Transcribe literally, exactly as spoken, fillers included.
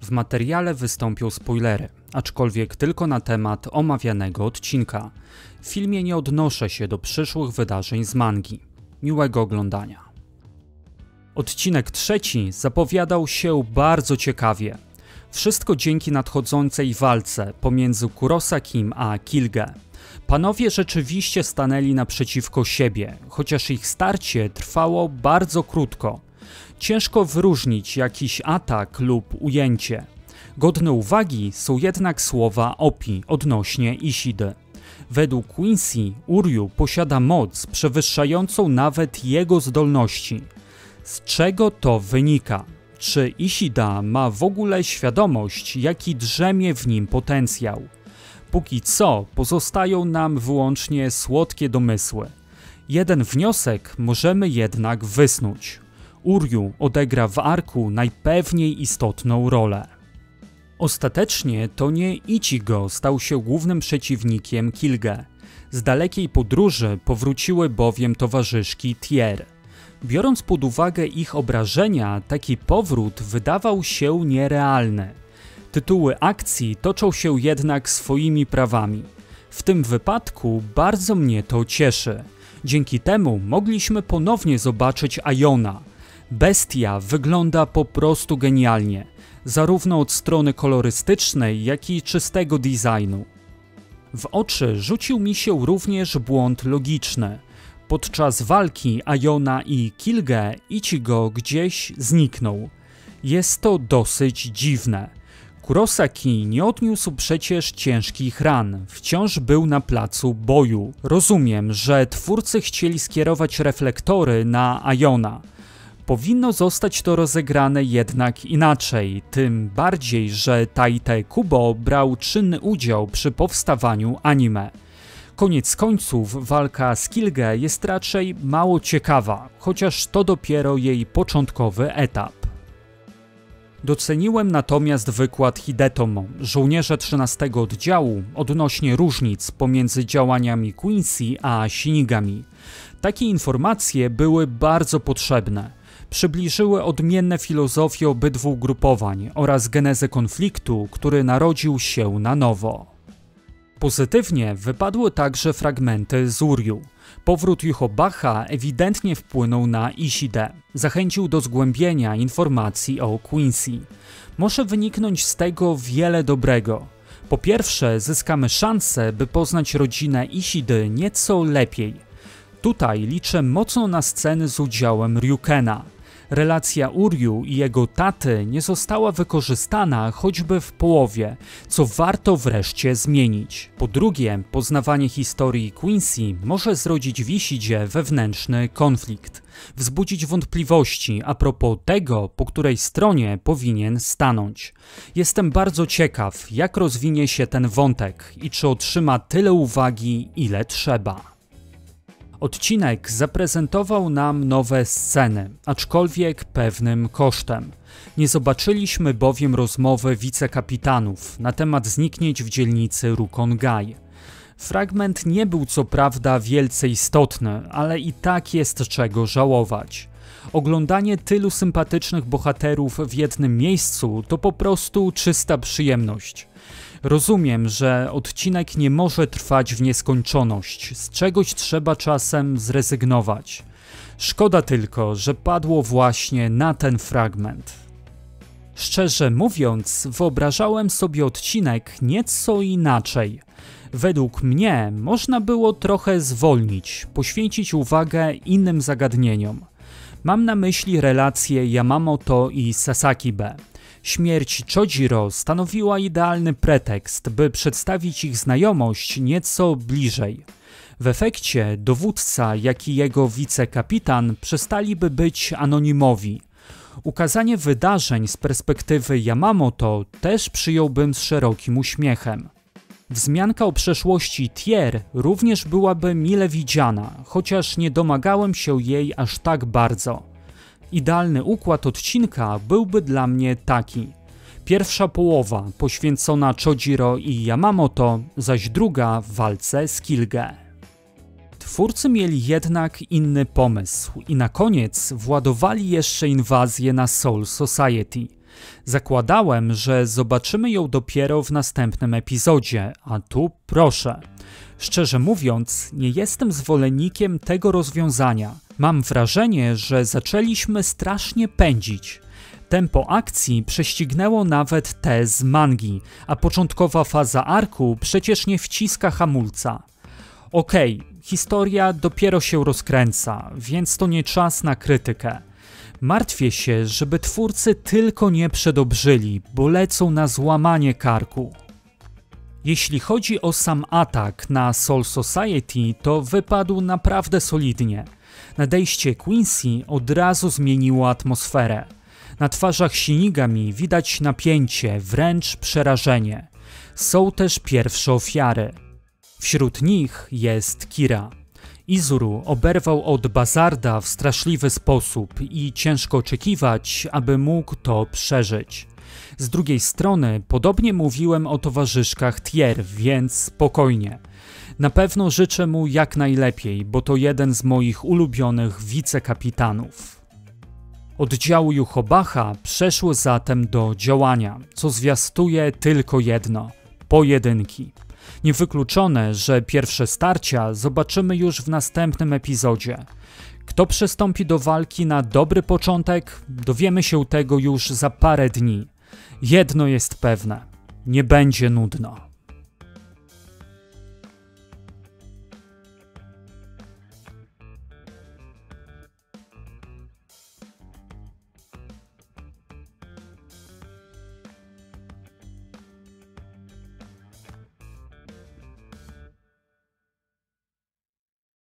W materiale wystąpią spoilery, aczkolwiek tylko na temat omawianego odcinka. W filmie nie odnoszę się do przyszłych wydarzeń z mangi. Miłego oglądania. Odcinek trzeci zapowiadał się bardzo ciekawie. Wszystko dzięki nadchodzącej walce pomiędzy Kurosakim a Kilge. Panowie rzeczywiście stanęli naprzeciwko siebie, chociaż ich starcie trwało bardzo krótko. Ciężko wyróżnić jakiś atak lub ujęcie. Godne uwagi są jednak słowa Opi odnośnie Ishidy. Według Quincy, Uryu posiada moc przewyższającą nawet jego zdolności. Z czego to wynika? Czy Ishida ma w ogóle świadomość, jaki drzemie w nim potencjał? Póki co pozostają nam wyłącznie słodkie domysły. Jeden wniosek możemy jednak wysnuć. Uryu odegra w arku najpewniej istotną rolę. Ostatecznie to nie Ichigo stał się głównym przeciwnikiem Kilge. Z dalekiej podróży powróciły bowiem towarzyszki Tier. Biorąc pod uwagę ich obrażenia, taki powrót wydawał się nierealny. Tytuły akcji toczą się jednak swoimi prawami. W tym wypadku bardzo mnie to cieszy. Dzięki temu mogliśmy ponownie zobaczyć Aiona. Bestia wygląda po prostu genialnie, zarówno od strony kolorystycznej, jak i czystego designu. W oczy rzucił mi się również błąd logiczny. Podczas walki Aiona i Kilge Ichigo gdzieś zniknął. Jest to dosyć dziwne. Kurosaki nie odniósł przecież ciężkich ran, wciąż był na placu boju. Rozumiem, że twórcy chcieli skierować reflektory na Aiona. Powinno zostać to rozegrane jednak inaczej, tym bardziej, że Tite Kubo brał czynny udział przy powstawaniu anime. Koniec końców walka z Kilge jest raczej mało ciekawa, chociaż to dopiero jej początkowy etap. Doceniłem natomiast wykład Hidetomo, żołnierza trzynastego oddziału, odnośnie różnic pomiędzy działaniami Quincy a Shinigami. Takie informacje były bardzo potrzebne. Przybliżyły odmienne filozofie obydwu ugrupowań oraz genezę konfliktu, który narodził się na nowo. Pozytywnie wypadły także fragmenty z Uryu. Powrót Yuhobacha ewidentnie wpłynął na Ishidę. Zachęcił do zgłębienia informacji o Quincy. Może wyniknąć z tego wiele dobrego. Po pierwsze, zyskamy szansę, by poznać rodzinę Ishidy nieco lepiej. Tutaj liczę mocno na sceny z udziałem Ryukena. Relacja Uryu i jego taty nie została wykorzystana choćby w połowie, co warto wreszcie zmienić. Po drugie, poznawanie historii Quincy może zrodzić w Ishidzie wewnętrzny konflikt, wzbudzić wątpliwości a propos tego, po której stronie powinien stanąć. Jestem bardzo ciekaw, jak rozwinie się ten wątek i czy otrzyma tyle uwagi, ile trzeba. Odcinek zaprezentował nam nowe sceny, aczkolwiek pewnym kosztem. Nie zobaczyliśmy bowiem rozmowy wicekapitanów na temat zniknięć w dzielnicy Rukongai. Fragment nie był co prawda wielce istotny, ale i tak jest czego żałować. Oglądanie tylu sympatycznych bohaterów w jednym miejscu to po prostu czysta przyjemność. Rozumiem, że odcinek nie może trwać w nieskończoność, z czegoś trzeba czasem zrezygnować. Szkoda tylko, że padło właśnie na ten fragment. Szczerze mówiąc, wyobrażałem sobie odcinek nieco inaczej. Według mnie można było trochę zwolnić, poświęcić uwagę innym zagadnieniom. Mam na myśli relacje Yamamoto i Sasakibe. Śmierć Chojiro stanowiła idealny pretekst, by przedstawić ich znajomość nieco bliżej. W efekcie dowódca, jak i jego wicekapitan przestaliby być anonimowi. Ukazanie wydarzeń z perspektywy Yamamoto też przyjąłbym z szerokim uśmiechem. Wzmianka o przeszłości Tier również byłaby mile widziana, chociaż nie domagałem się jej aż tak bardzo. Idealny układ odcinka byłby dla mnie taki. Pierwsza połowa poświęcona Chojiro i Yamamoto, zaś druga w walce z Kilge. Twórcy mieli jednak inny pomysł i na koniec władowali jeszcze inwazję na Soul Society. Zakładałem, że zobaczymy ją dopiero w następnym epizodzie, a tu proszę. Szczerze mówiąc, nie jestem zwolennikiem tego rozwiązania. Mam wrażenie, że zaczęliśmy strasznie pędzić. Tempo akcji prześcignęło nawet te z mangi, a początkowa faza arku przecież nie wciska hamulca. Okej, okay, historia dopiero się rozkręca, więc to nie czas na krytykę. Martwię się, żeby twórcy tylko nie przedobrzyli, bo lecą na złamanie karku. Jeśli chodzi o sam atak na Soul Society, to wypadł naprawdę solidnie. Nadejście Quincy od razu zmieniło atmosferę. Na twarzach Shinigami widać napięcie, wręcz przerażenie. Są też pierwsze ofiary. Wśród nich jest Kira. Izuru oberwał od Bazarda w straszliwy sposób i ciężko oczekiwać, aby mógł to przeżyć. Z drugiej strony podobnie mówiłem o towarzyszkach Tier, więc spokojnie. Na pewno życzę mu jak najlepiej, bo to jeden z moich ulubionych wicekapitanów. Oddziały Juhobacha przeszły zatem do działania, co zwiastuje tylko jedno – pojedynki. Niewykluczone, że pierwsze starcia zobaczymy już w następnym epizodzie. Kto przystąpi do walki na dobry początek, dowiemy się tego już za parę dni. Jedno jest pewne – nie będzie nudno.